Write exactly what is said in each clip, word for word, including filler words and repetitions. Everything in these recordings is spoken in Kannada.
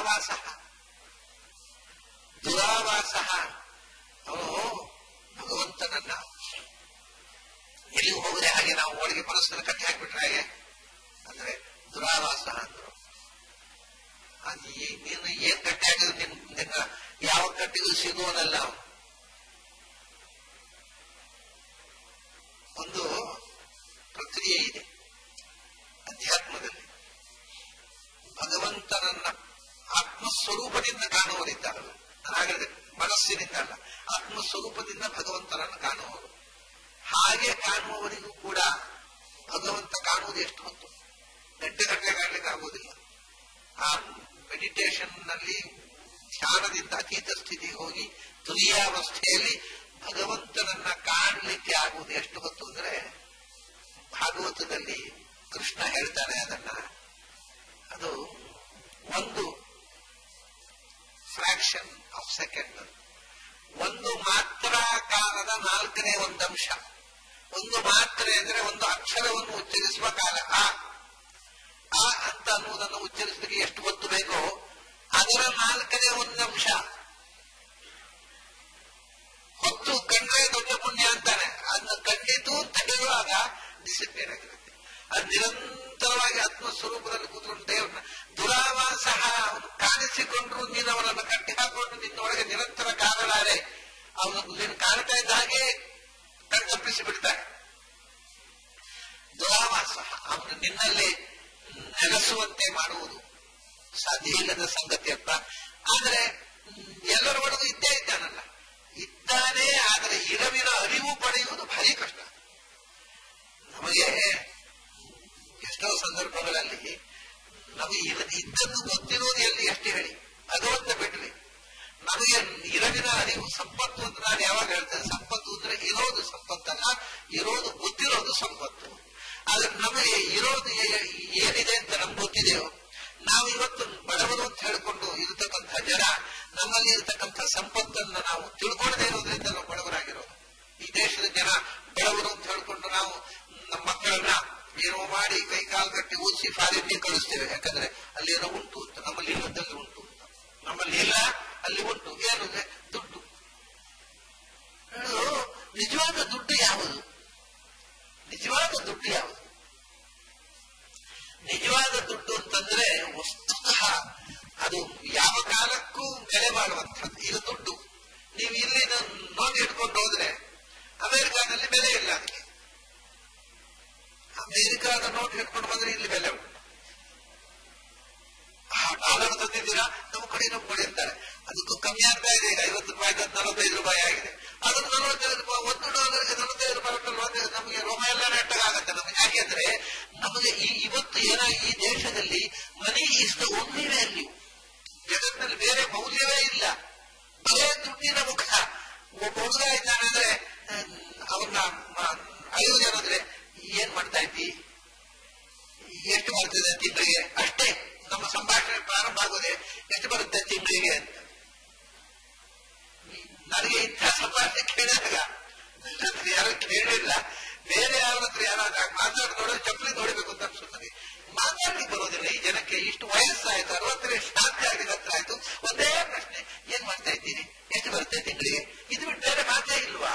ದುರಾವಾಸ ದುರಾವಾಸ ಅವನು ಭಗವಂತನನ್ನ ಎಲ್ಲಿಗೂ ಹೋಗದೆ ಹಾಗೆ ನಾವು ಒಳಗೆ ಮನಸ್ಸನ್ನು ಕಟ್ಟಿ ಹಾಕಿಬಿಟ್ರೆ ಹಾಗೆ ಅಂದ್ರೆ ದುರಾವಾಸ ಅಂದ್ರು. ಅದು ನೀನು ಏನ್ ಕಟ್ಟಿ ಹಾಕಿದ್ರು ನಿನ್ ನಿನ್ನ ಯಾವ ಕಟ್ಟಿಗೂ ಸಿಗುವುದಲ್ಲ. ಒಂದು ಪ್ರಕ್ರಿಯೆ ಇದೆ ಅಧ್ಯಾತ್ಮದಲ್ಲಿ. ಭಗವಂತನನ್ನ ಆತ್ಮಸ್ವರೂಪದಿಂದ ಕಾಣುವರಿದ್ದಾರಲ್ಲ, ನಾನು ಹೇಳಿದೆ ಮನಸ್ಸಿನಿಂದ ಅಲ್ಲ, ಆತ್ಮಸ್ವರೂಪದಿಂದ ಭಗವಂತನನ್ನು ಕಾಣುವರು. ಹಾಗೆ ಕಾಣುವವರಿಗೂ ಕೂಡ ಭಗವಂತ ಕಾಣುವುದು ಎಷ್ಟು ಹೊತ್ತು? ಗಂಟೆ ಗಂಟೆ ಕಾಣಲಿಕ್ಕೆ ಆಗುವುದಿಲ್ಲ. ಆ ಮೆಡಿಟೇಷನ್ ನಲ್ಲಿ ಧ್ಯಾನದಿಂದ ಅತೀತ ಸ್ಥಿತಿಗೆ ಹೋಗಿ ತುರಿಯಾವಸ್ಥೆಯಲ್ಲಿ ಭಗವಂತನನ್ನ ಕಾಣಲಿಕ್ಕೆ ಆಗುವುದು ಎಷ್ಟು ಹೊತ್ತು ಅಂದ್ರೆ, ಭಾಗವತದಲ್ಲಿ ಕೃಷ್ಣ ಹೇಳ್ತಾನೆ ಅದನ್ನ, ಅದು ಒಂದು ಫ್ರಾಕ್ಷನ್ ಆಫ್ ಸೆಕೆಂಡ್, ಒಂದು ಮಾತ್ರ ಕಾಲದ ನಾಲ್ಕನೇ ಒಂದಂಶ. ಒಂದು ಮಾತ್ರ ಅಂದ್ರೆ ಒಂದು ಅಕ್ಷರವನ್ನು ಉಚ್ಚರಿಸುವ ಕಾಲ. ಆ ಆ ಅಂತ ಅನ್ನುವುದನ್ನು ಉಚ್ಚರಿಸಲಿಕ್ಕೆ ಎಷ್ಟು ಹೊತ್ತು ಬೇಕೋ ಅದರ ನಾಲ್ಕನೇ ಒಂದಂಶ ಹೊತ್ತು ಕಂಡ್ರೆ ದೊಡ್ಡ ಪುಣ್ಯ ಅಂತಾನೆ. ಅದನ್ನು ಕಂಡಿತು ಅಂತ ಹೇಳುವಾಗ ಡಿಸಿಪ್ಲಿನ್ ಆಗಿರುತ್ತೆ. ಅದು ನಿರಂತರವಾಗಿ ಆತ್ಮಸ್ವರೂಪದಲ್ಲಿ ಕೂತ್ಕೊಂಡು ದೇವ್ರನ್ನ ದುರಾವಾಸ ಅವನು ಕಾಣಿಸಿಕೊಂಡ್ರು ನೀನು ಅವನನ್ನು ಕಟ್ಟಿ ಹಾಕೊಂಡು ನಿನ್ನೊಳಗೆ ನಿರಂತರ ಕಾಣಲಾರೆ. ಅವನು ನೀನು ಕಾಣ್ತಾ ಇದ್ದ ಹಾಗೆ ಕಣ್ತಪ್ಪಿಸಿ ಬಿಡ್ತಾನೆ. ದುರಾವಾಸ ಅವನು ನಿನ್ನಲ್ಲಿ ನೆಲೆಸುವಂತೆ ಮಾಡುವುದು ಸಾಧ್ಯ ಇಲ್ಲದ ಸಂಗತಿಯಪ್ಪ. ಆದರೆ ಎಲ್ಲರ ಒಳಗೂ ಇದ್ದೇ ಇದ್ದಾನಲ್ಲ, ಇದ್ದಾನೆ. ಆದರೆ ಇರವಿನ ಅರಿವು ಪಡೆಯುವುದು ಭಾರಿ ಕಷ್ಟ. ನಮಗೆ ಎಷ್ಟೋ ಸಂದರ್ಭಗಳಲ್ಲಿ ನಮಗೆ ಇದ್ದದ್ದು ಗೊತ್ತಿರುವುದು ಎಲ್ಲಿ ಎಷ್ಟು ಹೇಳಿ ಭಗವಂತ ಬಿಡ್ರಿ. ನಮಗೆ ಇರವಿನ ಅರಿವು ಸಂಪತ್ತು ಅಂತ ನಾನು ಯಾವಾಗ ಹೇಳ್ತೇನೆ, ಸಂಪತ್ತು ಅಂದ್ರೆ ಇರೋದು ಸಂಪತ್ತಲ್ಲ, ಇರೋದು ಗೊತ್ತಿರೋದು ಸಂಪತ್ತು. ಆದ್ರೆ ನಮಗೆ ಇರೋದು ಏನಿದೆ ಅಂತ ನಮ್ಗೆ ಗೊತ್ತಿದೆಯೋ, ನಾವು ಇವತ್ತು ಬಡವರು ಅಂತ ಹೇಳ್ಕೊಂಡು ಇರತಕ್ಕಂಥ ಜನ ನಮ್ಮಲ್ಲಿ ಇರತಕ್ಕಂಥ ಸಂಪತ್ತನ್ನು ನಾವು ತಿಳ್ಕೊಳ್ಳದೆ ಇರೋದ್ರಿಂದ ನಾವು ಬಡವರಾಗಿರೋದು. ಈ ದೇಶದ ಜನ ಬಡವರು ಅಂತ ಹೇಳ್ಕೊಂಡು ನಾವು ನಮ್ಮ ಮಕ್ಕಳನ್ನ ಏನೋ ಮಾಡಿ ಕೈ ಕಾಲು ಕಟ್ಟಿ ಊದಿಸಿ ಫಾರಿನ್ಗೆ ಕಳಿಸ್ತೇವೆ. ಯಾಕಂದ್ರೆ ಅಲ್ಲಿ ಏನೋ ಉಂಟು ಅಂತ, ನಮ್ಮಲ್ಲಿ ಇಲ್ಲದಲ್ಲಿ ಉಂಟು ಅಂತ. ನಮ್ಮಲ್ಲಿ ಇಲ್ಲ, ಅಲ್ಲಿ ಉಂಟು. ಏನು ದುಡ್ಡು. ನಿಜವಾದ ದುಡ್ಡು ಯಾವುದು? ನಿಜವಾದ ದುಡ್ಡು ಯಾವುದು? ನಿಜವಾದ ದುಡ್ಡು ಅಂತಂದ್ರೆ ವಸ್ತುತಃ ಅದು ಯಾವ ಕಾಲಕ್ಕೂ ಬೆಲೆ ಬಾಳುವಂಥದ್ದು. ಇದು ದುಡ್ಡು. ನೀವು ಇಲ್ಲಿ ನೋಡಿ ಇಟ್ಕೊಂಡು ಹೋದ್ರೆ ಅಮೆರಿಕಾದಲ್ಲಿ ಬೆಲೆ ಇಲ್ಲ. ಅದಕ್ಕೆ ಅಮೆರಿಕಾದ ನೋಟ್ ಇಟ್ಕೊಂಡು ಬಂದ್ರೆ ಇಲ್ಲಿ ಬೆಲೆ ಉಂಟು. ಆ ಡಾಲರ್ ತಂದಿದ್ದೀರಾ, ನಮ್ಮ ಕಡೆ ನಮ್ಮ ಕಡೆ ಅಂತಾರೆ. ಅದಕ್ಕೂ ಕಮ್ಮಿ ಆಗ್ತಾ ಇದೆ. ಈಗ ಐವತ್ತು ರೂಪಾಯಿ ನಲವತ್ತೈದು ರೂಪಾಯಿ ಆಗಿದೆ. ಅದನ್ನು ನಲವತ್ತೈದು ರೂಪಾಯಿ, ಒಂದು ಡಾಲರ್ಗೆ ನಲವತ್ತೈದು ರೂಪಾಯಿ ಕೊಟ್ಟಲ್ವ, ನಮಗೆ ರೋಮ ಎಲ್ಲ ನೆಟ್ಟಗಾಗತ್ತೆ ನಮಗೆ. ಯಾಕೆಂದ್ರೆ ನಮಗೆ ಈ ಇವತ್ತು ಏನ ಈ ದೇಶದಲ್ಲಿ money is the only value. ಜಗತ್ತಿನಲ್ಲಿ ಬೇರೆ ಮೌಲ್ಯವೇ ಇಲ್ಲ, ಬರೇ ದುಡ್ಡಿನ ಮುಖ. ಒಬ್ಬ ಹುಡುಗ ಇದ್ದಾನೆ ಅಂದ್ರೆ ಅವ್ರನ್ನ ಐದು ಜನ ಅಂದ್ರೆ ಏನ್ ಮಾಡ್ತಾ ಇದ್ದಿ, ಎಷ್ಟು ಬರ್ತದೆ ತಿಂಗಳಿಗೆ, ಅಷ್ಟೇ ನಮ್ಮ ಸಂಭಾಷಣೆ ಪ್ರಾರಂಭ ಆಗೋದೆ ಎಷ್ಟು ಬರುತ್ತೆ ತಿಂಗಳಿಗೆ ಅಂತ. ನನಗೆ ಇಂಥ ಸಂಭಾಷಣೆ ಕೇಳಿದಾಗ ಯಾರು ಕೇಳಿಲ್ಲ. ಬೇರೆ ಯಾರ ಹತ್ರ ಯಾರಾಗ ಮಾತಾಡಿ ನೋಡಿದ್ರೆ ಚಪ್ಪಲಿ ನೋಡಬೇಕು ಅಂತ ಅನ್ಸುತ್ತದೆ. ಮಾತಾಡ್ಲಿಕ್ಕೆ ಬರೋದಿಲ್ಲ ಈ ಜನಕ್ಕೆ. ಇಷ್ಟು ವಯಸ್ಸಾಯ್ತು, ಅರವತ್ತನೇ ಶಾಂತಿ ಆಗಲಿಕ್ಕೆ ಹತ್ರ ಆಯ್ತು. ಒಂದೇ ಪ್ರಶ್ನೆ, ಏನ್ ಮಾಡ್ತಾ ಇದ್ದೀನಿ, ಎಷ್ಟು ಬರುತ್ತೆ ತಿಂಗಳಿಗೆ, ಇದು ಬಿಟ್ಟು ಬೇರೆ ಮಾತೇ ಇಲ್ವಾ?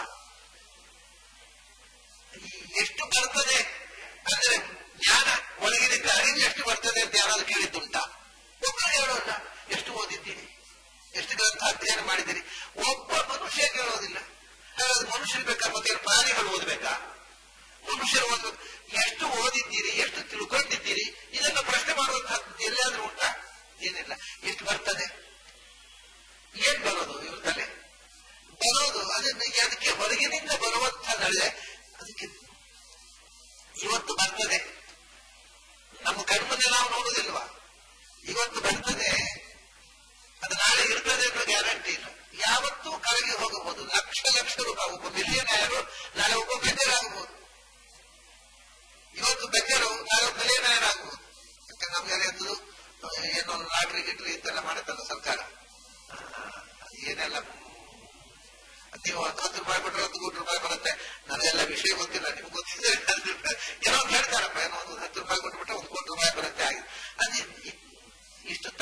ಎಷ್ಟು ಬರ್ತದೆ ಅಂದ್ರೆ ಜ್ಞಾನ ಒಳಗಿನಿಂದ ಅರಿವು ಎಷ್ಟು ಬರ್ತದೆ ಅಂತ ಯಾರಾದ್ರೂ ಕೇಳಿದ್ದುಂಟಾ? ಒಬ್ಬರು ಹೇಳೋಲ್ಲ. ಎಷ್ಟು ಓದಿದ್ದೀರಿ, ಎಷ್ಟು ಗ್ರಂಥ ಅಧ್ಯಯನ ಮಾಡಿದ್ದೀರಿ, ಒಬ್ಬ ಮನುಷ್ಯ ಕೇಳೋದಿಲ್ಲ. ಮನುಷ್ಯರು ಬೇಕಾ, ಮತ್ತೆ ಪ್ರಾಣಿಗಳು ಓದ್ಬೇಕಾ? ಮನುಷ್ಯರು ಓದ್ಬೇಕು. ಎಷ್ಟು ಓದಿದ್ದೀರಿ, ಎಷ್ಟು ತಿಳ್ಕೊಂಡಿದ್ದೀರಿ, ಇದನ್ನು ಪ್ರಶ್ನೆ ಮಾಡುವಂತಹದ್ದು ಎಲ್ಲಾದ್ರೂ ಉಂಟಾ? ಏನಿಲ್ಲ. ಎಷ್ಟು ಬರ್ತದೆ, ಏನ್ ಬರೋದು ಇವ್ರ ತಲೆ ಬರೋದು? ಅದನ್ನ ಅದಕ್ಕೆ ಹೊರಗಿನಿಂದ ಬರುವಂತಹದ್ದೇ. ಅದಕ್ಕೆ ಇವತ್ತು ಬರ್ತದೆ, ನಮ್ಮ ಕಣ್ಮನೆ ನಾವು ನೋಡುವುದಿಲ್ವಾ? ಇವತ್ತು ಬರ್ತದೆ, ಅದು ನಾಳೆ ಇರ್ತದೆ ಅನ್ನೋ ಗ್ಯಾರಂಟಿ ಇಲ್ಲ. ಯಾವತ್ತೂ ಕರಗಿ ಹೋಗಬಹುದು. ಲಕ್ಷ ಲಕ್ಷ ರೂಪಾಯಿ ಒಬ್ಬ ಮಿಲಿಯನರು ನಾಳೆ ಒಬ್ಬ ಬೆಜರ್ ಆಗಬಹುದು. ಇವತ್ತು ಬೆಜರು ನಾಳೆ ಮಿಲಿಯನರ್ ಆಗಬಹುದು. ಯಾಕಂದ್ರೆ ನಮ್ಗೆ ಅದು ಏನೋ ಲಾಟ್ರಿ ಗಿಟ್ರಿ ಇಂತೆಲ್ಲ ಮಾಡುತ್ತಲ್ಲ ಸರ್ಕಾರ. ಏನೆಲ್ಲ ನೀವು ಹತ್ತು ರೂಪಾಯಿ ಕೊಟ್ಟರೆ ಹತ್ತು ಕೋಟಿ ರೂಪಾಯಿ ಬರುತ್ತೆ. ನನಗೆಲ್ಲ ವಿಷಯ ಗೊತ್ತಿಲ್ಲ, ನಿಮ್ಗೆ ಗೊತ್ತಿದೆ. ಏನೋ ಹೇಳ್ತಾರಪ್ಪ, ಏನೋ ಒಂದು ಹತ್ತು ರೂಪಾಯಿ ಕೊಟ್ಬಿಟ್ರೆ ಒಂದು ಕೋಟಿ ರೂಪಾಯಿ ಬರುತ್ತೆ. ಆಗಿದೆ ಅದು ಇಷ್ಟು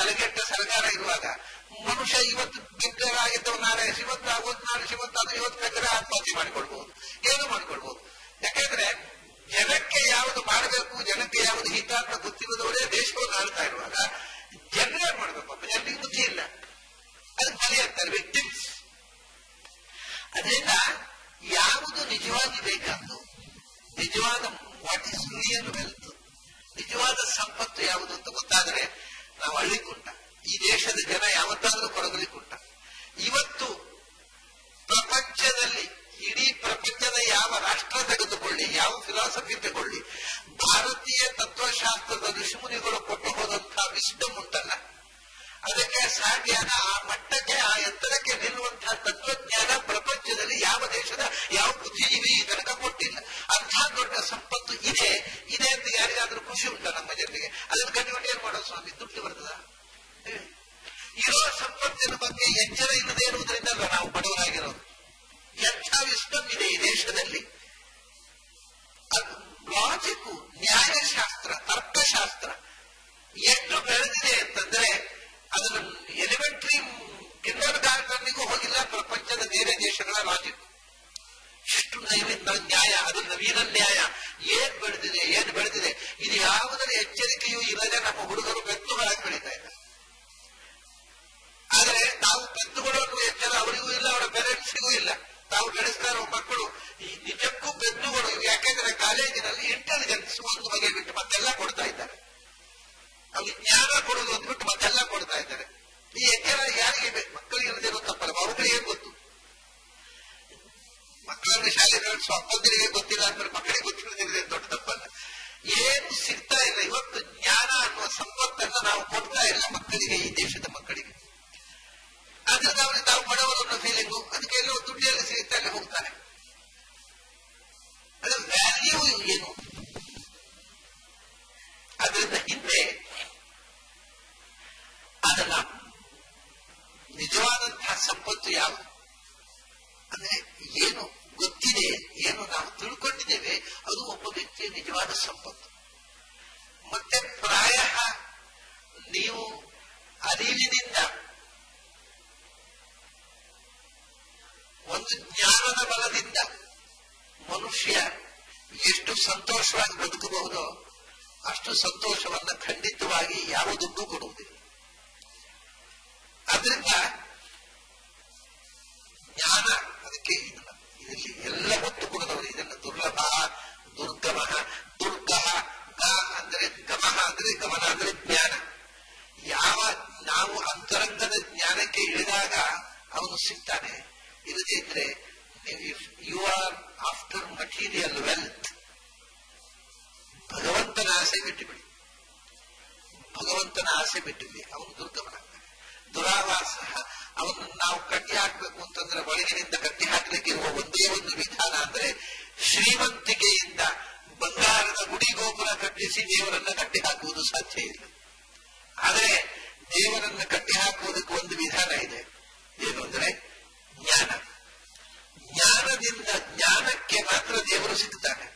ತಲೆಗೆಟ್ಟ ಸರ್ಕಾರ ಇರುವಾಗ ಮನುಷ್ಯ ಇವತ್ತು ಬಿದ್ದರಾಗಿದ್ದವ ನಾಳೆ ಶಿವತ್ ಆಗೋದು, ನಾಳೆ ಶಿವತ್ ಆದ್ರೆ ಇವತ್ತು ಬೇಕಾದ್ರೆ ಆತ್ಮಹತ್ಯೆ ಮಾಡಿಕೊಳ್ಬಹುದು, ಏನು ಮಾಡಿಕೊಳ್ಬಹುದು. ಯಾಕಂದ್ರೆ ಜನಕ್ಕೆ ಯಾವುದು ಮಾಡಬೇಕು, ಜನಕ್ಕೆ ಯಾವುದು ಹಿತ ಅಂತ ಗೊತ್ತಿಲ್ಲದವರೇ ದೇಶವನ್ನು ಆಳ್ತಾ ಇರುವಾಗ ಜನರೇ ಮಾಡ್ಬೇಕಪ್ಪ, ಜನರಿಗೆ ಬುದ್ಧಿ ಇಲ್ಲ, ಅದಕ್ಕೆ ಬಲಿ ಆಗ್ತಾರೆ ವಿಕ್ಟಿಮ್ಸ್. ಅದರಿಂದ ಯಾವುದು ನಿಜವಾಗಿ ಬೇಕಾದ್ದು, ನಿಜವಾದ ವಾಟ್ ಇಸ್ ರಿಯಲ್ ವೆಲ್ತ್, ನಿಜವಾದ ಸಂಪತ್ತು ಯಾವುದು ಅಂತ ಗೊತ್ತಾದರೆ ನಾವು ಅಳ್ಳಿಕುಂಟ. ಈ ದೇಶದ ಜನ ಯಾವತ್ತಾದ್ರೂ ಕೊರಗಲಿಕುಂಟ. ಇವತ್ತು ಪ್ರಪಂಚದಲ್ಲಿ ಇಡೀ ಪ್ರಪಂಚದ ಯಾವ ರಾಷ್ಟ್ರ ತೆಗೆದುಕೊಳ್ಳಿ, ಯಾವ ಫಿಲಾಸಫಿ ತಗೊಳ್ಳಿ, ಭಾರತೀಯ ತತ್ವಶಾಸ್ತ್ರದ ಋಷಿಮುನಿಗಳು ಕೊಟ್ಟು ಹೋದಂತಹ ವಿಸ್ಡಮ್ ಉಂಟಲ್ಲ, ಅದಕ್ಕೆ ಸಾಧ್ಯಾನ ಆ ಮಟ್ಟಕ್ಕೆ ಆ ಎತ್ತರಕ್ಕೆ ನಿಲ್ಲುವಂತಹ ತತ್ವಜ್ಞಾನ ಪ್ರಪಂಚದಲ್ಲಿ ಯಾವ ದೇಶದ ಯಾವ ಬುದ್ಧಿಜೀವಿ ಈ ತನಕ ಕೊಟ್ಟಿಲ್ಲ. ಅಂಥ ದೊಡ್ಡ ಸಂಪತ್ತು ಇದೆ ಇದೆ ಅಂತ ಯಾರಿಗಾದ್ರೂ ಖುಷಿ ಉಂಟ ನಮ್ಮ ಜನರಿಗೆ? ಅದನ್ನು ಕಂಡುಕೊಂಡು ಏನ್ ಮಾಡೋದು ಸ್ವಾಮಿ, ದುಡ್ಡು ಬರ್ತದ? ಇರೋ ಸಂಪತ್ತಿನ ಬಗ್ಗೆ ಎಚ್ಚರ ಇಲ್ಲದೆ ಇರುವುದರಿಂದ ನಾವು ಬಡವರಾಗಿರೋದು. ಎಂಥ ವಿಸ್ಡಮ್ ಇದೆ ಈ ದೇಶದಲ್ಲಿ. ಅದು ಲಾಜಿಕ್, ನ್ಯಾಯಶಾಸ್ತ್ರ, ತರ್ಕಶಾಸ್ತ್ರ ಎಷ್ಟು ಬೆಳೆದಿದೆ ಅಂತಂದ್ರೆ ಅದನ್ನು ಎಲಿಮೆಂಟರಿ ಕಿಂಡರ್ ಗಾರ್ಡನ್ನಿಗೂ ಹೋಗಿಲ್ಲ ಪ್ರಪಂಚದ ಬೇರೆ ದೇಶಗಳ ಲಾಜಿಕ್. ಇಷ್ಟು ನೈವೇದ್ಯ ನ್ಯಾಯ, ಅದು ನವೀನ ನ್ಯಾಯ ಏನ್ ಬೆಳೆದಿದೆ, ಏನ್ ಬೆಳೆದಿದೆ. ಇದು ಯಾವುದರ ಎಚ್ಚರಿಕೆಯೂ ಇಲ್ಲದೆ ನಮ್ಮ ಹುಡುಗರು ಬೆತ್ತುಗಳಾಗಿ ಬೆಳೀತಾ ಇದ್ದಾರೆ. ಆದರೆ ತಾವು ಬೆತ್ತುಗಳನ್ನು ಎಚ್ಚರ ಅವರಿಗೂ ಇಲ್ಲ, ಅವರ ಪೇರೆಂಟ್ಸಿಗೂ ಇಲ್ಲ. ತಾವು ಬೆಳೆಸ್ತಾ ಇರುವ ಮಕ್ಕಳು ಈ ನಿಜಕ್ಕೂ ಬೆತ್ತುಗಳು. ಯಾಕೆಂದ್ರೆ ಕಾಲೇಜಿನಲ್ಲಿ ಇಂಟೆಲಿಜೆನ್ಸ್ ಒಂದು ಬಗೆ ಬಿಟ್ಟು ಮತ್ತೆಲ್ಲ ಕೊಡ್ತಾ ಇದ್ದಾರೆ, ಅವ್ರಿಗೆ ಜ್ಞಾನ ಕೊಡೋದು ಅಂದ್ಬಿಟ್ಟು ಮತ್ತೆಲ್ಲ ಕೊಡ್ತಾ ಇದ್ದಾರೆ. ಈ ಎಚ್ಚರ ಯಾರಿಗೆ ಬೇಕು? ಮಕ್ಕಳಿಗೆ ಇಲ್ಲದಿರೋ ತಪ್ಪಲ್ಲ, ಅವುಗಳಿಗೆ ಗೊತ್ತು. ಮಕ್ಕಳನ್ನು ಶಾಲೆ ಸ್ವಪ್ಪಂದಿರಿಗೆ ಗೊತ್ತಿಲ್ಲ ಅಂದ್ರೆ ಮಕ್ಕಳಿಗೆ ಗೊತ್ತಿಲ್ಲದಿರದೆ ದೊಡ್ಡ ತಪ್ಪಲ್ಲ. ಏನು ಸಿಗ್ತಾ ಇಲ್ಲ. ಇವತ್ತು ಜ್ಞಾನ ಅನ್ನುವ ಸಂಪತ್ತನ್ನು ನಾವು ಕೊಡ್ತಾ ಇಲ್ಲ ಮಕ್ಕಳಿಗೆ, ಈ ದೇಶದ ಮಕ್ಕಳಿಗೆ. ಅದ್ರಿಂದ ಅವ್ರಿಗೆ ತಾವು ಬಡವರು ಅನ್ನೋ ಫೀಲಿಂಗು, ಅದಕ್ಕೆ ಎಲ್ಲೋ ದುಡ್ಡಿಯಲ್ಲಿ ಸಿಗುತ್ತಾ ಇಲ್ಲ ಹೋಗ್ತಾರೆ. ಅದರ ವ್ಯಾಲ್ಯೂ ಏನು? ಅದರಿಂದ ಹಿಂದೆ ಅದನ್ನ ನಿಜವಾದಂತಹ ಸಂಪತ್ತು ಯಾವುದು ಅಂದ್ರೆ ಏನು ಗೊತ್ತಿದೆ, ಏನು ನಾವು ತಿಳ್ಕೊಂಡಿದ್ದೇವೆ, ಅದು ಒಬ್ಬ ವ್ಯಕ್ತಿಯ ನಿಜವಾದ ಸಂಪತ್ತು. ಮತ್ತೆ ಪ್ರಾಯ ನೀವು ಅರಿವಿನಿಂದ ಒಂದು ಜ್ಞಾನದ ಬಲದಿಂದ ಮನುಷ್ಯ ಎಷ್ಟು ಸಂತೋಷವಾಗಿ ಬದುಕಬಹುದೋ ಅಷ್ಟು ಸಂತೋಷವನ್ನ ಖಂಡಿತವಾಗಿ ಯಾವ ದುಡ್ಡು ಕೊಡುವುದಿಲ್ಲ. ಅದರಿಂದ ಜ್ಞಾನ ಅದಕ್ಕೆ ಇದನ್ನ ಇದರಲ್ಲಿ ಎಲ್ಲ ಒತ್ತು ಕೊಡದವರು ಇದನ್ನು ದುರ್ಲಭ, ದುರ್ಗಮ, ದುರ್ಗ ಗ ಅಂದ್ರೆ ಗಮನ ಅಂದ್ರೆ ಗಮನ ಅಂದ್ರೆ ಜ್ಞಾನ. ಯಾವ ನಾವು ಅಂತರಂಗದ ಜ್ಞಾನಕ್ಕೆ ಇಳಿದಾಗ ಅವನು ಸಿಗ್ತಾನೆ. ಇಲ್ಲದೇ ಇದ್ರೆ you are after material wealth, ಭಗವಂತನ ಆಸೆ ಬಿಟ್ಟುಬಿಡಿ, ಭಗವಂತನ ಆಸೆ ಬಿಟ್ಟುಬಿಡಿ, ಅವನು ದುರ್ಗಮನ. ದುರಾವಾಸ, ಅವನನ್ನು ನಾವು ಕಟ್ಟಿ ಹಾಕಬೇಕು ಅಂತಂದ್ರೆ ಒಳಗಿನಿಂದ ಕಟ್ಟಿ ಹಾಕಲಿಕ್ಕೆ ಇರುವ ಒಂದೇ ಒಂದು ವಿಧಾನ ಅಂದ್ರೆ ಶ್ರೀಮಂತಿಕೆಯಿಂದ ಬಂಗಾರದ ಗುಡಿ ಗೋಪುರ ಕಟ್ಟಿಸಿ ದೇವರನ್ನ ಕಟ್ಟಿ ಹಾಕುವುದು ಸಾಧ್ಯ ಇಲ್ಲ. ಆದರೆ ದೇವರನ್ನ ಕಟ್ಟಿ ಹಾಕುವುದಕ್ಕೆ ಒಂದು ವಿಧಾನ ಇದೆ. ಏನು ಅಂದ್ರೆ ಜ್ಞಾನ. ಜ್ಞಾನದಿಂದ ಜ್ಞಾನಕ್ಕೆ ಮಾತ್ರ ದೇವರು ಸಿಗ್ತಾನೆ.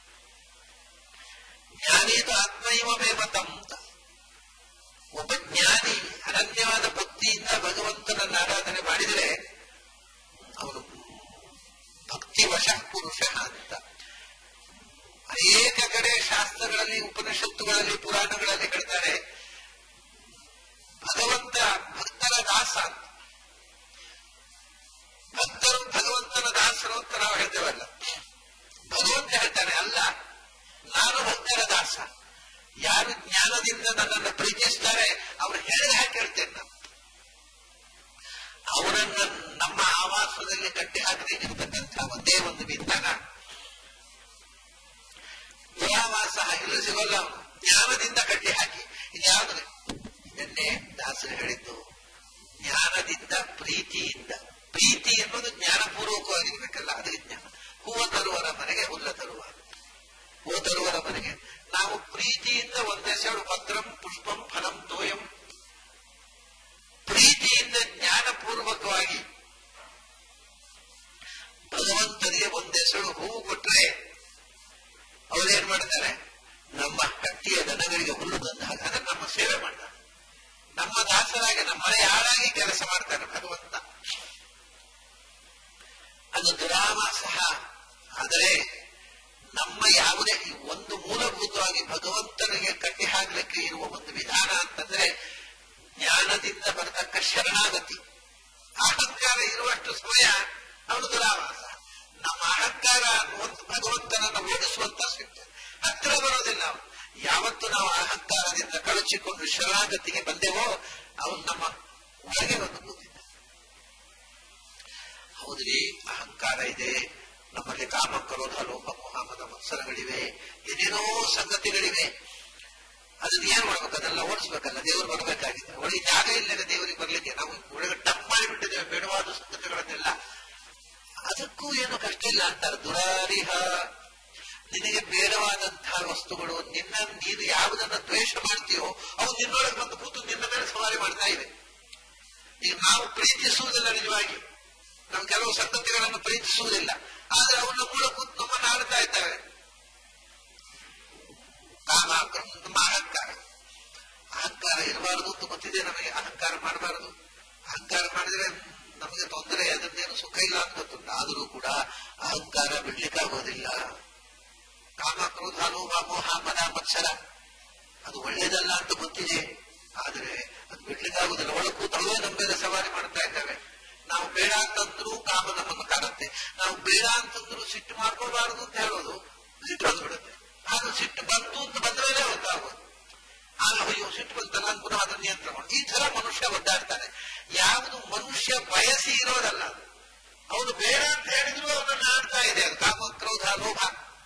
ಜ್ಞಾನೀತ ಆತ್ಮೈವಮೇವ ಅಂತ ಒಬ್ಬ ಜ್ಞಾನಿ ಅನನ್ಯವಾದ ಭಕ್ತಿಯಿಂದ ಭಗವಂತನನ್ನು ಆರಾಧನೆ ಮಾಡಿದರೆ ಅವನು ಭಕ್ತಿ ವಶ ಪುರುಷ ಅಂತ. ಅನೇಕ ಕಡೆ ಶಾಸ್ತ್ರಗಳಲ್ಲಿ, ಉಪನಿಷತ್ತುಗಳಲ್ಲಿ, ಪುರಾಣಗಳಲ್ಲಿ ಹೇಳ್ತಾರೆ ಭಗವಂತ ಭಕ್ತರ ದಾಸ ಅಂತ. ಭಕ್ತರು ಭಗವಂತನ ದಾಸರು ಅಂತ ನಾವು ಹೇಳ್ತೇವಲ್ಲ, ಭಗವಂತ ಹೇಳ್ತಾನೆ ಅಲ್ಲ, ನಾನು ಭಕ್ತರ ದಾಸ. ಯಾರು ಜ್ಞಾನದಿಂದ ನನ್ನನ್ನು ಪ್ರೀತಿಸ್ತಾರೆ ಅವರು ಹೇಳಿದ ಹಾಗೆ ಹೇಳ್ತೇನೆ ನಾನು. ಅವರನ್ನ ನಮ್ಮ ಆವಾಸದಲ್ಲಿ ಕಟ್ಟಿ ಹಾಕಬೇಕಿರ್ತಕ್ಕಂಥ ಒಂದೇ ಒಂದು ವಿಧಾನ ದುರಾವಾಸ. ಇಲ್ಲ ಸಿಗೋಲ್ಲ, ಅವನು ಜ್ಞಾನದಿಂದ ಕಟ್ಟಿ ಹಾಕಿ. ಇದ್ಯಾವುದ್ರೆ ಇದನ್ನೇ ದಾಸರು ಹೇಳಿದ್ದು, ಜ್ಞಾನದಿಂದ ಪ್ರೀತಿಯಿಂದ. ಪ್ರೀತಿ ಎನ್ನುವುದು ಜ್ಞಾನಪೂರ್ವಕವಾಗಿರ್ಬೇಕಲ್ಲ, ಅದು ಜ್ಞಾನ. ಹೂವ ತರುವರ ಮನೆಗೆ ಹುಲ್ಲ ತರುವ, ಹೂವ ತರುವರ ಮನೆಗೆ ನಾವು ಪ್ರೀತಿಯಿಂದ ಒಂದೆಸಳು ಪತ್ರಂ ಪುಷ್ಪಂ ಫಲಂ ತೋಯಂ, ಪ್ರೀತಿಯಿಂದ ಜ್ಞಾನಪೂರ್ವಕವಾಗಿ ಭಗವಂತನಿಗೆ ಒಂದೆಸಳು ಹೂವು ಕೊಟ್ಟರೆ ಅವರೇನ್ ಮಾಡ್ತಾರೆ, ನಮ್ಮ ಹಟ್ಟಿಯ ದನಗಳಿಗೆ ಹುಲ್ಲು ತಂದ ಹಾಗೆ ಅದನ್ನು ನಮ್ಮ ಸೇವೆ ಮಾಡ್ತಾರೆ. ನಮ್ಮ ಮಾಡ್ತಾನೆ ಭಗವಂತ. ಅದು ದುರಾವಾಸ. ಆದರೆ ನಮ್ಮ ಯಾವುದೇ ಒಂದು ಮೂಲಭೂತವಾಗಿ ಭಗವಂತನಿಗೆ ಕಟ್ಟಿ ಹಾಕಲಿಕ್ಕೆ ಇರುವ ಒಂದು ವಿಧಾನ ಅಂತಂದ್ರೆ ಜ್ಞಾನದಿಂದ ಬರತಕ್ಕ ಶರಣಾಗತಿ. ಅಹಂಕಾರ ಇರುವಷ್ಟು ಸಮಯ ಅವನು ದುರಾವಾಸ. ನಮ್ಮ ಅಹಂಕಾರ ಅನ್ನುವಂಥ ಭಗವಂತನನ್ನು ಓಡಿಸುವಂತ ಸಿಗ್ತದೆ, ಹತ್ತಿರ ಬರೋದಿಲ್ಲ. ಅವನು ಯಾವತ್ತು ನಾವು ಅಹಂಕಾರದಿಂದ ಕಳಚಿಕೊಂಡು ಶರಣಾಗತಿಗೆ ಬಂದೆವೋ ಅವನು ನಮ್ಮ ಒಳಗೆ ಬಂದು ಕೂತಿದ್ದ. ಹೌದ್ರಿ, ಅಹಂಕಾರ ಇದೆ ನಮ್ಮಲ್ಲಿ, ಕಾಮ ಕ್ರೋಧ ಲೋಭ ಮೋಹ ಮದ ಮತ್ಸರಗಳಿವೆ, ಏನೇನೋ ಸಂಗತಿಗಳಿವೆ. ಅದನ್ನ ಏನ್ ಮಾಡ್ಬೇಕು? ಅದೆಲ್ಲ ಓಡಿಸ್ಬೇಕಲ್ಲ. ದೇವರು ಬರಬೇಕಾಗಿದೆ. ಒಳಗೆ ಜಾಗ ಇಲ್ಲದೆ ದೇವರಿಗೆ ಬರ್ಲಿಕ್ಕೆ ನಾವು ಒಳಗೆ ಟಪ್ ಮಾಡಿಬಿಟ್ಟಿದ್ದೇವೆ ಬೇಡವಾದ ಸಂಗತಿಗಳನ್ನೆಲ್ಲ. ಅದಕ್ಕೂ ಏನು ಕಷ್ಟ ಇಲ್ಲ ಅಂತಾರೆ. ದುರಾರಿಹ, ನಿನಗೆ ಬೇಡವಾದಂತಹ ವಸ್ತುಗಳು ನಿನ್ನ ನೀನು ಯಾವುದನ್ನ ದ್ವೇಷ ಮಾಡ್ತೀಯೋ ಅವು ನಿನ್ನೊಳಗೆ ಬಂದು ಕೂತು ನಿನ್ನ ಮೇಲೆ ಸವಾರಿ ಮಾಡ್ತಾ ಇವೆ. ಈಗ ನಾವು ಪ್ರೀತಿಸುವುದಿಲ್ಲ, ನಿಜವಾಗಿ ನಾವು ಕೆಲವು ಸಂಗತಿಗಳನ್ನು ಪ್ರೀತಿಸುವುದಿಲ್ಲ, ಆದ್ರೆ ಅವನ್ನ ಮೂಲ ಕೂತು ನಮ್ಮನ್ನು ಆಡ್ತಾ ಇದ್ದಾವೆ. ಕಾಮ, ನಮ್ಮ ಅಹಂಕಾರ. ಅಹಂಕಾರ ಇರಬಾರದು ಅಂತ ಗೊತ್ತಿದೆ ನಮಗೆ. ಅಹಂಕಾರ ಮಾಡಬಾರದು. ಅಹಂಕಾರ ಮಾಡಿದ್ರೆ ನಮಗೆ ತೊಂದರೆ, ಅದನ್ನೇನು ಸುಖ ಇಲ್ಲ ಅಂತ ಗೊತ್ತುಂಟು. ಆದರೂ ಕೂಡ ಅಹಂಕಾರ ಬಿಡ್ಲಿಕ್ಕಾಗೋದಿಲ್ಲ. ಕಾಮ ಕ್ರೋಧ ಲೋಭ ಮೋಹ ಮದ ಮತ್ಸರ ಅದು ಒಳ್ಳೇದಲ್ಲ ಅಂತ ಗೊತ್ತಿದೆ, ಆದ್ರೆ ಅದು ಬಿಡ್ಲಿಕ್ಕಾಗುದಿಲ್ಲ. ಒಳಗೆ ಕೂತವೇ ನಮ್ಮ ಮೇಲೆ ಸವಾರಿ ಮಾಡ್ತಾ ಇದ್ದಾವೆ. ನಾವು ಬೇಡ ಅಂತಂದ್ರೂ ಕಾಮ ನಮ್ಮನ್ನು ಕಾಣುತ್ತೆ. ನಾವು ಬೇಡ ಅಂತಂದ್ರೂ ಸಿಟ್ಟು ಮಾಡ್ಕೋಬಾರದು ಅಂತ ಹೇಳೋದು, ಸಿಟ್ಟು ಬಂದ್ಬಿಡುತ್ತೆ. ಆಗ ಸಿಟ್ಟು ಬಂತು ಅಂತ ಬಂದ್ಮೇಲೆ ಗೊತ್ತಾಗೋದು. ಆಗ ಅಯ್ಯೋ ಸಿಟ್ಟು ಬಂತಲ್ಲ ಅಂತ ಪುನಃ ಅದನ್ನು ನಿಯಂತ್ರಣ ಮಾಡಿ. ಈ ತರ ಮನುಷ್ಯ ಒದ್ದಾಡ್ತಾನೆ. ಯಾವುದು ಮನುಷ್ಯ ಬಯಸಿ ಇರೋದಲ್ಲ, ಅವನು ಬೇಡ ಅಂತ ಹೇಳಿದ್ರು ಅವನನ್ನು ಆಡ್ತಾ ಇದೆ. ಅದು ಕಾಮ ಕ್ರೋಧ ಲೋಭ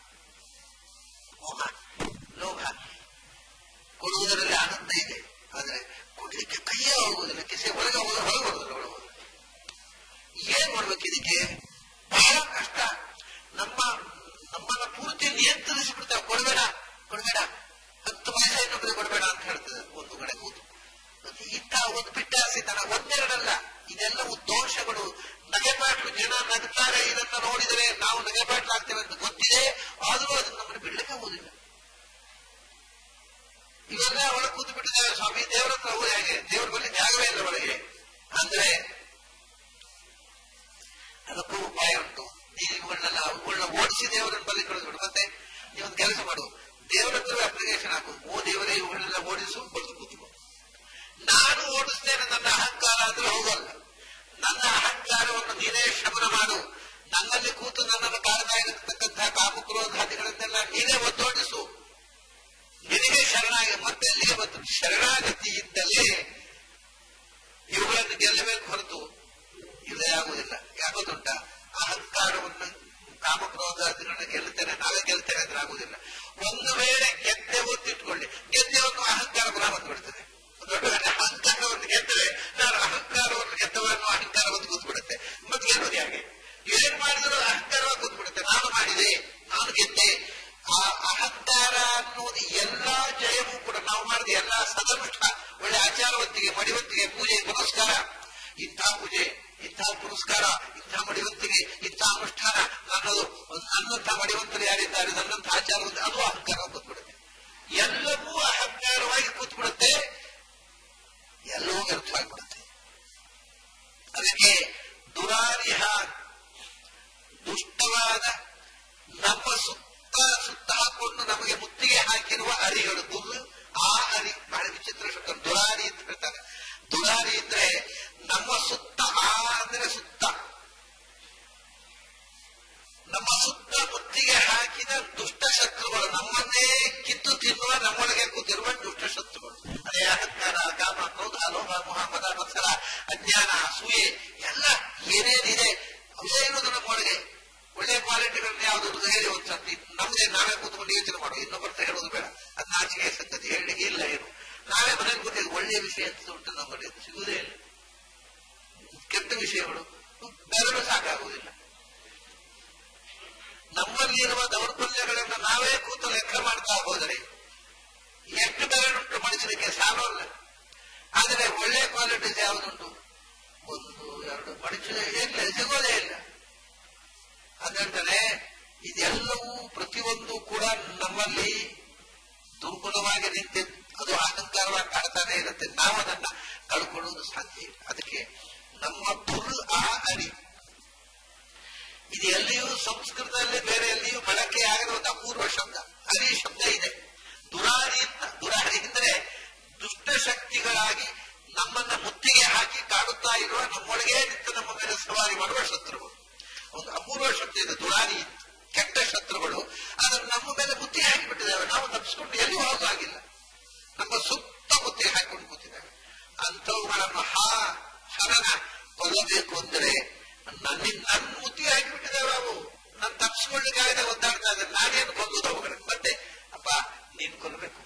ಮೋಹ. ಲೋಭ ಕೊಡುವುದರಲ್ಲಿ ಆನಂದ ಇದೆ, ಆದ್ರೆ ಕೊಡ್ಲಿಕ್ಕೆ ಕೈಯೇ ಹೋಗುವುದಿಲ್ಲ. ಕಿಸೆ ಒಳಗೆ ಹೋಗೋದು ಹೊರಗೆ ಹೋಗೋದಿಲ್ಲ, ಒಳಗೆ ಹೋಗೋದು. ಏನ್ ಮಾಡ್ಬೇಕು ಇದಕ್ಕೆ? ಬಹಳ ಕಷ್ಟ. ನಮ್ಮ ನಮ್ಮನ್ನ ಪೂರ್ತಿ ನಿಯಂತ್ರಿಸಿಬಿಡ್ತಾವೆ. ಕೊಡಬೇಡ ಕೊಡಬೇಡ, ಹತ್ತು ಪೈಸೆ ಇನ್ನೊಬ್ಬರಿಗೆ ಕೊಡಬೇಡ ಅಂತ ಹೇಳ್ತದೆ ಒಂದು ಕಡೆ ಕೂತು. ಇಂಥ ಒಂದು ಪಿಟ್ಟಾಸಿತನ ಒಂದೆರಡಲ್ಲ, ಇದೆಲ್ಲವೂ ದೋಷಗಳು. ನಗೆಪಾಟ್ಲು ಜನ ನಗ್ತಾರೆ, ಇದನ್ನ ನೋಡಿದರೆ ನಾವು ನಗೆಪಾಟ್ಲಾಗ್ತೇವೆ ಅಂತ ಗೊತ್ತಿದೆ, ಆದರೂ ಅದನ್ನ ನಮ್ಮನ್ನು ಬಿಡ್ಲಿಕ್ಕೆ ಆಗುವುದಿಲ್ಲ. ಇವೆಲ್ಲ ಒಳಗೆ ಕೂತು ಬಿಟ್ಟಿದ್ದೇವೆ. ಸ್ವಾಮಿ ದೇವರ ಹತ್ರ ಹೋಗುದು ಹೇಗೆ? ದೇವರ ಬಳಿ ಜಾಗವೇ ಇಲ್ಲ ಒಳಗೆ. ಅಂದ್ರೆ ಅದಕ್ಕೂ ಉಪಾಯ ಉಂಟು. ನೀವು ಇವುಗಳನ್ನೆಲ್ಲ ಅವುಗಳನ್ನ ಓಡಿಸಿ ದೇವರನ್ನು ಬಲಿ ಕಳಿಸ್ಬಿಡು. ಮತ್ತೆ ನೀವೊಂದು ಕೆಲಸ ಮಾಡು, ದೇವರ ಹತ್ರ ಅಪ್ಲಿಕೇಶನ್ ಹಾಕು. ಓ ದೇವರೇ, ಇವುಗಳನ್ನೆಲ್ಲ ಓಡಿಸು, ಬರೆದು ಕೂತ್ಕೊ. ನಾನು ಓಡಿಸ್ತೇನೆ ನನ್ನ ಅಹಂಕಾರ ಅಂದ್ರೆ ಹೋಗಲ್ಲ. ನನ್ನ ಅಹಂಕಾರವನ್ನು ನೀನೇ ಶಮನ ಮಾಡು. ನನ್ನಲ್ಲಿ ಕೂತು ನನ್ನನ್ನು ಕಾಡ್ತಾ ಇರತಕ್ಕಂತಹ ಕಾಮಕ್ರೋಧಾದಿಗಳನ್ನೆಲ್ಲ ನೀನೇ ಒತ್ತೋಡಿಸು. ನಿನಗೆ ಶರಣಾಗಿ ಮತ್ತೆ ಎಲ್ಲಿಗೆ ಬಂತು? ಶರಣಾಗತಿ ಇದ್ದಲೇ ಇವುಗಳನ್ನು ಗೆಲ್ಲಬೇಕು, ಹೊರತು ಇಲ್ಲೇ ಆಗುವುದಿಲ್ಲ. ಯಾಕೋದುಂಟ? ಅಹಂಕಾರವನ್ನು ಕಾಮಕ್ರೋಧಾದಿಗಳನ್ನ ಗೆಲ್ತೇನೆ, ನಾವೇ ಗೆಲ್ತೇನೆ ಅಂದ್ರೆ ಆಗುವುದಿಲ್ಲ. ಒಂದು ವೇಳೆ ಗೆದ್ದೆ ಒತ್ತಿಟ್ಕೊಳ್ಳಿ, ಗೆದ್ದೆಯನ್ನು ಅಹಂಕಾರ ಪುನಃ ಬಂದ್ಬಿಡ್ತದೆ. ದೊಡ್ಡ ಅಹಂಕಾರವನ್ನು ಗೆದ್ದರೆ ನಾನು ಅಹಂಕಾರವನ್ನು ಗೆದ್ದವರನ್ನು ಅಹಂಕಾರವನ್ನು ಕೂತ್ಬಿಡುತ್ತೆ. ಮತ್ತೆ ಗೆಲ್ಲೋದು ಹಾಗೆ ಏನ್ ಮಾಡಿದ್ರು ಅಹಂಕಾರವಾಗಿ ಕೂತ್ಬಿಡುತ್ತೆ. ನಾನು ಮಾಡಿದೆ, ನಾನು ಗೆದ್ದೆ. ಆ ಅಹಂಕಾರ ಅನ್ನುವುದು ಎಲ್ಲಾ ಜಯವೂ ಕೂಡ ನಾವು ಮಾಡಿದ ಎಲ್ಲಾ ಸದನುಷ್ಠ, ಒಳ್ಳೆ ಆಚಾರವಂತಿಗೆ, ಮಡಿವಂತಿಗೆ, ಪೂಜೆ ಪುರಸ್ಕಾರ, ಇಂಥ ಪೂಜೆ, ಇಂಥ ಪುರಸ್ಕಾರ, ಇಂಥ ಮಡಿವಂತಿಗೆ, ಇಂಥ ಅನುಷ್ಠಾನ ನನ್ನದು, ನನ್ನಂಥ ಮಡಿವಂತರು ಯಾರಿದ್ದಾರೆ, ನನ್ನಂಥ ಆಚಾರವಂತ, ಅದು ಅಹಂಕಾರ ಕೂತ್ಬಿಡುತ್ತೆ. ಎಲ್ಲವೂ ಅಹಂಕಾರವಾಗಿ ಕೂತ್ಬಿಡುತ್ತೆ, ಎಲ್ಲವೂ ವ್ಯರ್ಥವಾಗಿಬಿಡುತ್ತೆ. ಅದಕ್ಕೆ ದುರಾರಿಹ, ದುಷ್ಟವಾದ ನಮ್ಮ ಸುತ್ತ ಸುತ್ತ ಹಾಕೊಂಡು ನಮಗೆ ಮುತ್ತಿಗೆ ಹಾಕಿರುವ ಅರಿಗಳು. ದುರ್ ಆ ಅರಿ ಬಹಳ ವಿಚಿತ್ರ ಶಬ್ದ. ದುರಾರಿ ಅಂತ ಹೇಳ್ತಾರೆ. ದುರಾರಿ ಇದ್ರೆ ನಮ್ಮ ಸುತ್ತ, ಆ ಅಂದ್ರೆ ಸುತ್ತ, ನಮ್ಮ ಸುತ್ತ ಮುತ್ತಿಗೆ ಹಾಕಿದ ದುಷ್ಟ ಶತ್ರುಗಳು, ನಮ್ಮನ್ನೇ ಕಿತ್ತು ತಿನ್ನುವ ನಮ್ಮೊಳಗೆ ಕೂತಿರುವ ದುಷ್ಟ ಶತ್ರುಗಳು. ಅದೇ ಅಹಂಕಾರ, ಕಾಮ ಕ್ರೋಧ ಲೋಭ ಮೋಹ ಮದ ಮತ್ಸರ, ಅಜ್ಞಾನ, ಅಸೂಯೆ ಎಲ್ಲ ಏನೇನಿದೆ ಅವೇ ಇರುವುದು ನಮ್ಮೊಳಗೆ. ಒಳ್ಳೆಯ ಕ್ವಾಲಿಟಿಗಳನ್ನ ಯಾವ್ದು ಹೇಳಿ ಒಂದ್ಸತಿ ನಮ್ದೇ ನಾವೇ ಕೂತ್ಕೊಂಡು ಯೋಚನೆ ಮಾಡುವ. ಇನ್ನೊಬ್ಬರ ಹೇಳೋದು ಬೇಡ, ಅದು ನಾಚಿಕೆ ಸಂಗತಿ, ಹೇಳಿ ಇಲ್ಲ ಏನು. ನಾವೇ ಮನೇಲಿ ಕೂತಿದ್ದು ಒಳ್ಳೆಯ ವಿಷಯ ಅಂತ ಉಂಟು ನಮ್ಮಲ್ಲಿ, ಅದು ಸಿಗುವುದೇ ಇಲ್ಲ. ಕೆಟ್ಟ ವಿಷಯಗಳು ಬೆರಳು ಸಾಕಾಗುವುದಿಲ್ಲ. ನಮ್ಮಲ್ಲಿ ಇರುವ ದೌರ್ಬಲ್ಯಗಳನ್ನ ನಾವೇ ಕೂತು ಲೆಕ್ಕ ಮಾಡ್ತಾ ಹೋದರೆ ಎಷ್ಟು ಬೆರಳುಂಟು ಮನುಷ್ಯನಿಗೆ ಸಾಲೋಲ್ಲ. ಆದರೆ ಒಳ್ಳೆಯ ಕ್ವಾಲಿಟೀಸ್ ಯಾವುದುಂಟು? ಒಂದು ಎರಡು ಮನುಷ್ಯನ ಇಲ್ಲ, ಸಿಗೋದೇ ಇಲ್ಲ. ಅದಂದರೆ ಇದೆಲ್ಲವೂ ಪ್ರತಿಯೊಂದು ಕೂಡ ನಮ್ಮಲ್ಲಿ ದುರ್ಗುಣವಾಗಿ ನಿಂತೆ ಅದು ಅಹಂಕಾರವಾಗಿ ಕಾಡ್ತಾನೆ ಇರುತ್ತೆ. ನಾವು ಅದನ್ನ ಕಳ್ಕೊಳ್ಳುವುದು ಸಾಧ್ಯ ಇಲ್ಲ. ಅದಕ್ಕೆ ಶಕ್ತಿಗಳಾಗಿ ನಮ್ಮನ್ನ ಮುತ್ತಿಗೆ ಹಾಕಿ ಕಾಡುತ್ತಾ ಇರುವ ನಮ್ಮೊಳಗೆ ನಿಂತು ನಮ್ಮ ಮೇಲೆ ಸವಾರಿ ಮಾಡುವ ಶತ್ರುಗಳು. ಒಂದು ಅಪೂರ್ವ ಶಕ್ತಿ ಇದೆ, ದುರಾನಿ ಕೆಟ್ಟ ಶತ್ರುಗಳು. ಅದನ್ನು ನಮ್ಮ ಮೇಲೆ ಮುತ್ತಿಗೆ ಹಾಕಿಬಿಟ್ಟಿದ್ದೇವೆ. ನಾವು ತಪ್ಪಿಸ್ಕೊಂಡು ಎಲ್ಲಿಯೂ ಹೋಗಾಗಿಲ್ಲ, ನಮ್ಮ ಸುತ್ತ ಮುತ್ತಿಗೆ ಹಾಕಿಕೊಂಡು ಕೂತಿದ್ದೇವೆ. ಅಂಥವುಗಳನ್ನು ಹಾ ಹರನ ಕೊಲ್ಲಬೇಕು ಅಂದ್ರೆ ನನ್ನ ನನ್ನ ಮುತ್ತಿಗೆ ಹಾಕಿಬಿಟ್ಟಿದ್ದೇವೆ. ಅವು ನಾನು ತಪ್ಪಿಸ್ಕೊಳ್ಳಿಕ್ಕಾಗದೆ ಒದ್ದಾಡ್ತಾ ಇದ್ದೆ. ನಾನೇನು ಕೊಲ್ಲುದು ಅವುಗಳನ್ನು? ಮತ್ತೆ ಅಪ್ಪ ನೀನು ಕೊಲ್ಲಬೇಕು,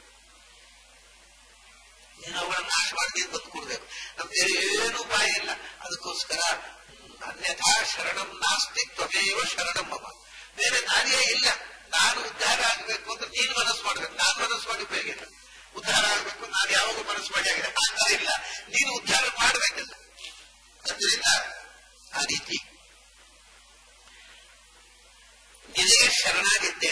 ನೀನು ಅವುಗಳನ್ನು ನಾಶ ಮಾಡಿ ನೀನು ಬಂದು ಕೊಡ್ಬೇಕು. ನಮ್ಗೆ ಏನು ಉಪಾಯ ಇಲ್ಲ. ಅದಕ್ಕೋಸ್ಕರ ಅನ್ಯಥಾ ಶರಣಂ ನಾಸ್ತಿ ತ್ವಮೇವ ಶರಣಂ ಮಮ, ಬೇರೆ ದಾರಿಯೇ ಇಲ್ಲ. ನಾನು ಉದ್ಧಾರ ಆಗಬೇಕು ಅಂದ್ರೆ ನೀನು ಮನಸ್ಸು ಮಾಡ್ಬೇಕು. ನಾನು ಮನಸ್ಸು ಮಾಡಿ ಉಪಯೋಗ ಇಲ್ಲ. ಉದ್ಧಾರ ಆಗಬೇಕು ನಾನು ಯಾವಾಗ ಮನಸ್ಸು ಮಾಡಿ ಆಗಿದೆ ಆಗ್ತಾ ಇಲ್ಲ. ನೀನು ಉದ್ಧಾರ ಮಾಡಬೇಕಲ್ಲ. ಅದರಿಂದ ಆ ರೀತಿ ನಿನಗೆ ಶರಣಾಗಿದ್ದೇನೆ.